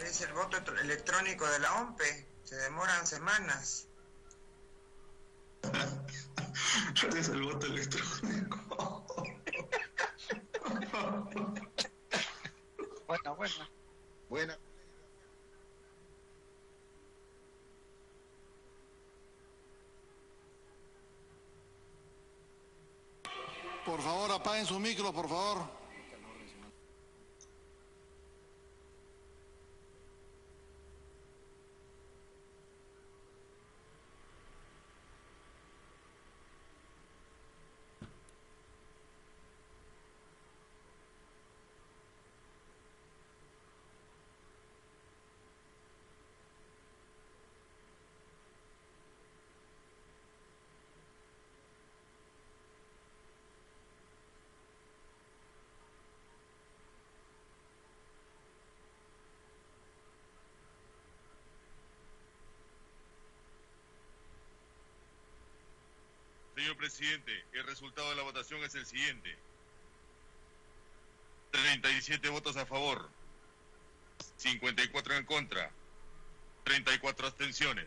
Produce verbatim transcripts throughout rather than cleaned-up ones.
es el voto electrónico de la O M P E, se demoran semanas. ¿Cuál es el voto electrónico? Buena, buena. Buena. Por favor, apaguen su micro, por favor. Señor presidente, el resultado de la votación es el siguiente. treinta y siete votos a favor, cincuenta y cuatro en contra, treinta y cuatro abstenciones.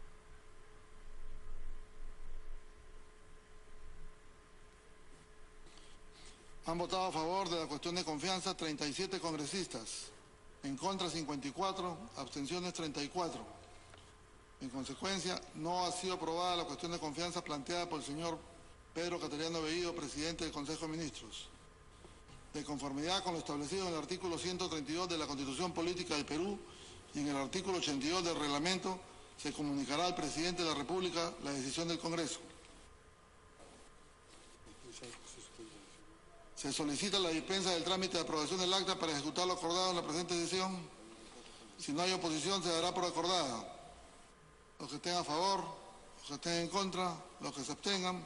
Han votado a favor de la cuestión de confianza treinta y siete congresistas, en contra cincuenta y cuatro, abstenciones treinta y cuatro. En consecuencia, no ha sido aprobada la cuestión de confianza planteada por el señor Pedro Cateriano Bellido, presidente del Consejo de Ministros. De conformidad con lo establecido en el artículo ciento treinta y dos de la Constitución Política del Perú y en el artículo ochenta y dos del reglamento, se comunicará al presidente de la República la decisión del Congreso. Se solicita la dispensa del trámite de aprobación del acta para ejecutar lo acordado en la presente sesión. Si no hay oposición, se dará por acordada. Los que estén a favor, los que estén en contra, los que se abstengan.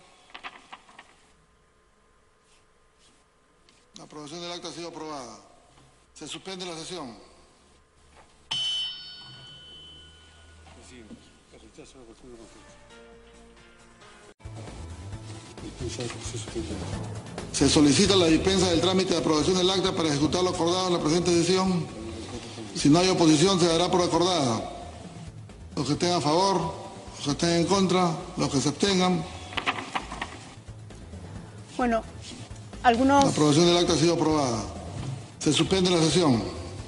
La aprobación del acta ha sido aprobada. Se suspende la sesión. Se solicita la dispensa del trámite de aprobación del acta para ejecutar lo acordado en la presente sesión. Si no hay oposición, se dará por acordada. Los que estén a favor, los que estén en contra, los que se abstengan. Bueno, algunos... La aprobación del acta ha sido aprobada. Se suspende la sesión.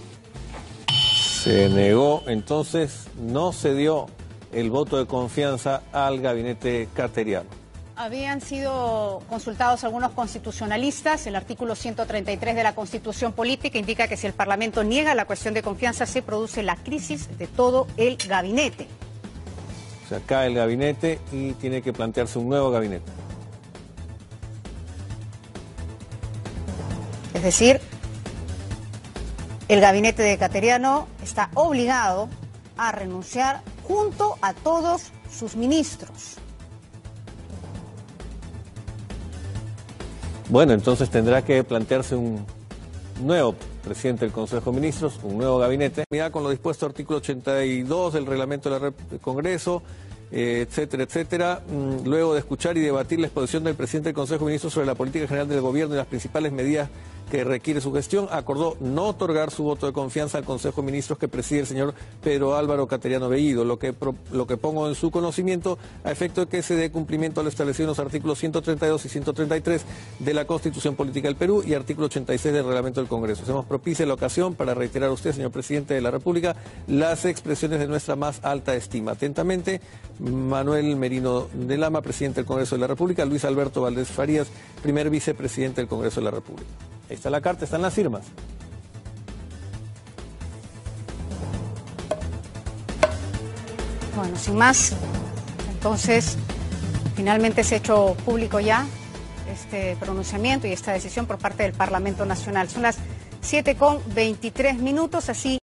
Se negó, entonces no se dio el voto de confianza al gabinete cateriano. Habían sido consultados algunos constitucionalistas. El artículo ciento treinta y tres de la Constitución Política indica que si el Parlamento niega la cuestión de confianza, se produce la crisis de todo el gabinete. O sea, cae el gabinete y tiene que plantearse un nuevo gabinete. Es decir, el gabinete de Cateriano está obligado a renunciar junto a todos sus ministros. Bueno, entonces tendrá que plantearse un nuevo presidente del Consejo de Ministros, un nuevo gabinete. Mira, con lo dispuesto artículo ochenta y dos del reglamento del Congreso, eh, etcétera, etcétera. Luego de escuchar y debatir la exposición del presidente del Consejo de Ministros sobre la política general del gobierno y las principales medidas que requiere su gestión, acordó no otorgar su voto de confianza al Consejo de Ministros que preside el señor Pedro Álvaro Cateriano Bellido, lo que, pro, lo que pongo en su conocimiento a efecto de que se dé cumplimiento a lo establecido en los artículos ciento treinta y dos y ciento treinta y tres de la Constitución Política del Perú y artículo ochenta y seis del Reglamento del Congreso. Hacemos propicia la ocasión para reiterar a usted, señor presidente de la República, las expresiones de nuestra más alta estima. Atentamente, Manuel Merino de Lama, presidente del Congreso de la República, Luis Alberto Valdés Farías, primer vicepresidente del Congreso de la República. Ahí está la carta, están las firmas. Bueno, sin más, entonces finalmente se ha hecho público ya este pronunciamiento y esta decisión por parte del Parlamento Nacional. Son las siete con veintitrés minutos, así